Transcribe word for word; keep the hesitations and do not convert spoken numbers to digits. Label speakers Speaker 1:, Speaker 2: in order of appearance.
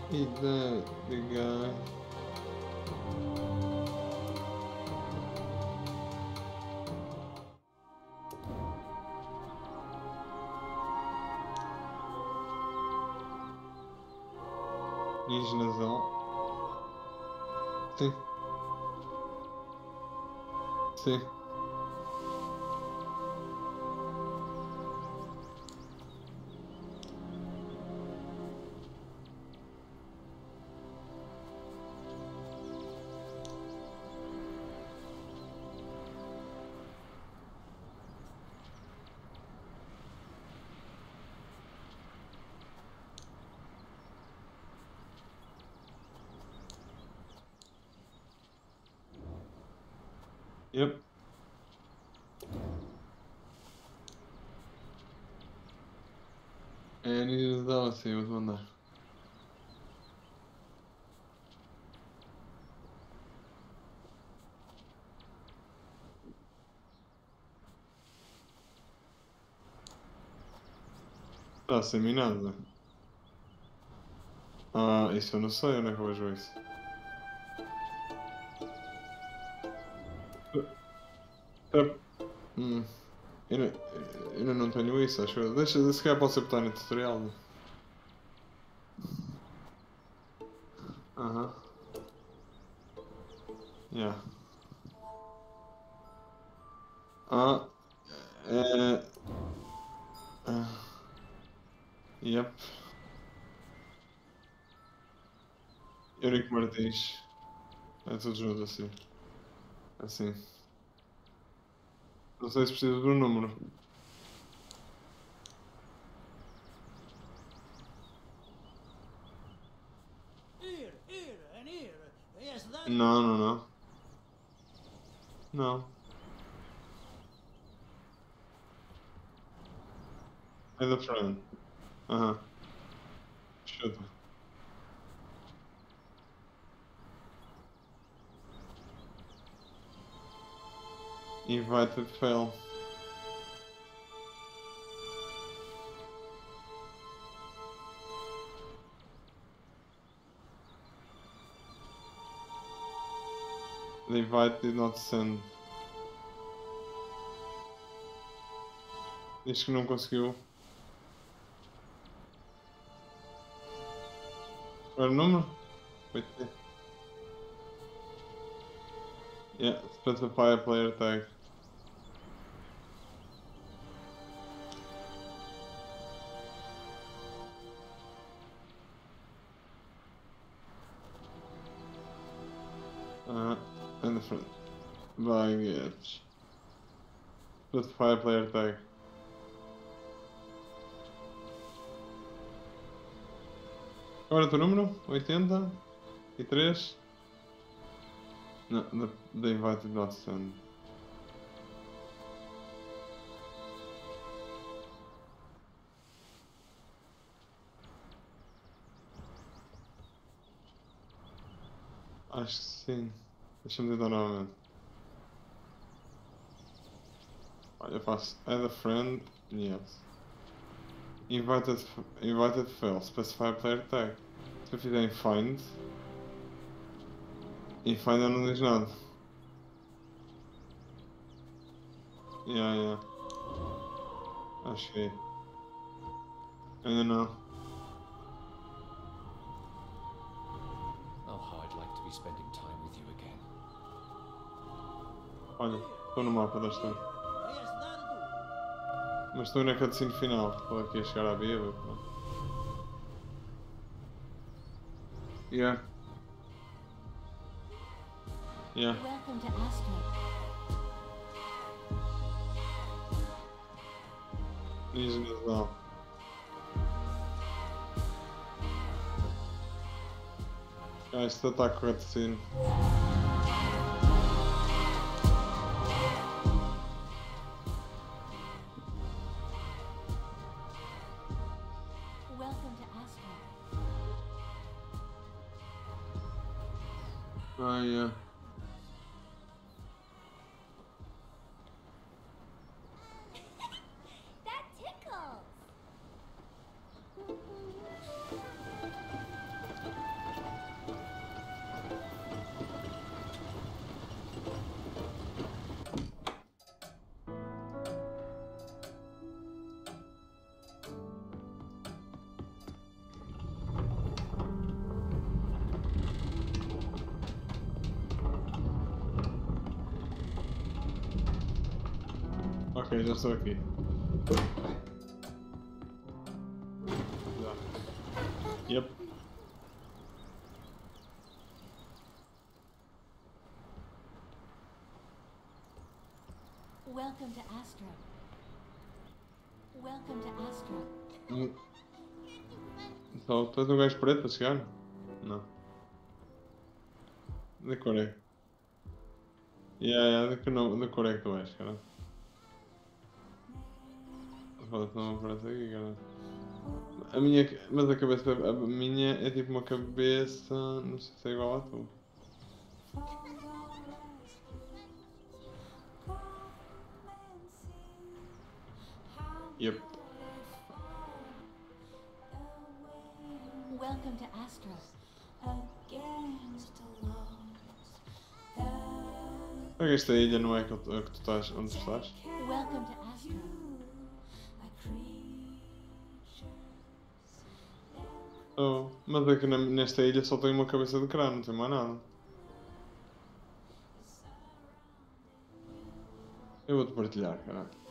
Speaker 1: Is that the guy? Diz nasal. Sim. Sim. Yep. É nasal, sim, vou-te mandar. Está sem mim nada. Ah, isso eu não sei, onde é que eu vejo isso? Tá. Hum. Eu, não- eu ainda não tenho isso, acho eu. Deixa, se calhar pode ser botar no tutorial. Né? Aham. Yeah. Ah. É. Ah. Yep. Eurico Martins. É tudo junto assim. Assim. Não sei se precisa do número.
Speaker 2: Here, here, and here. Yes, that.
Speaker 1: Não, não, não. Não. É da friend. Aham. Chuta. Invited fail. The invite did not send. Diz que não conseguiu. Qual era o número? Wait. Yeah, specify a player tag. Uh, and the front. Baggage. Specify a player tag. Qual era o teu número? oitenta e três? Não, the, the invite did not send. Acho que sim. Deixa-me tentar novamente. Olha, eu faço add a friend. Yes. Invited, invited fail. Specify player tag. Se eu fizer em find. Em find não diz nada. Yeah, yeah. Acho que é. Ainda não.
Speaker 3: Oh, how I'd like to be spending time with you again.
Speaker 1: Olha, estou no mapa da história.
Speaker 2: Yes, that do.
Speaker 1: Mas estou na cutscene final. Estou aqui a chegar à Bíblia. Pronto. Yeah. Yeah.
Speaker 4: Welcome to Astro.
Speaker 1: Diz nasal. Ah, isto está com cutscene.
Speaker 4: Welcome to Astro.
Speaker 1: Ah, yeah.
Speaker 4: That tickles.
Speaker 1: Ok, já estou aqui. Já. Yep.
Speaker 4: Welcome to Astra. Welcome to Astra.
Speaker 1: Hum. Só tens um gajo preto a chegar? Não. De cor é? Yeah, yeah, de que, não, de cor é que tu és, cara? Foda-se, não aparece aqui, cara. A minha, mas a cabeça, a minha é tipo uma cabeça, não sei se é igual à tua. Yep.
Speaker 4: Welcome to Astra.
Speaker 1: Será que esta ilha não é que, eu- é que tu estás, onde tu estás?
Speaker 4: Welcome to Astra.
Speaker 1: Oh, mas é que na- nesta ilha só tem uma cabeça de crânio, não tem mais nada. Eu vou-te partilhar, caralho.